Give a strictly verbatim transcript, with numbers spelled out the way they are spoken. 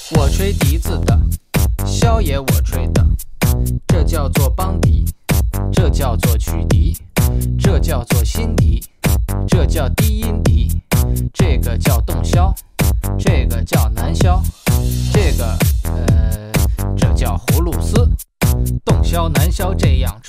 我吹笛子的，箫也我吹的，这叫做邦笛，这叫做曲笛，这叫做新笛，这叫低音笛，这个叫洞箫，这个叫南箫，这个呃，这叫葫芦丝。洞箫、南箫这样